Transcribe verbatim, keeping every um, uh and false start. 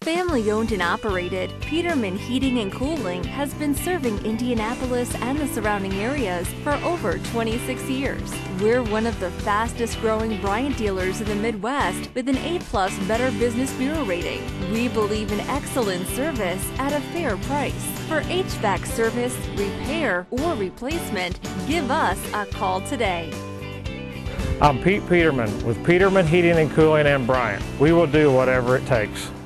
Family-owned and operated, Peterman Heating and Cooling has been serving Indianapolis and the surrounding areas for over twenty-six years. We're one of the fastest-growing Bryant dealers in the Midwest with an A plus Better Business Bureau rating. We believe in excellent service at a fair price. For H V A C service, repair, or replacement, give us a call today. I'm Pete Peterman with Peterman Heating and Cooling in Bryant. We will do whatever it takes.